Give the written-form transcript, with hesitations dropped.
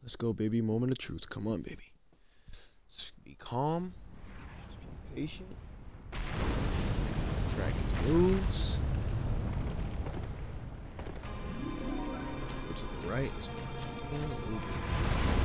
Let's go, baby. Moment of truth. Come on, baby. Just be calm. Just be patient. Track his moves. Go to the right as far as you can.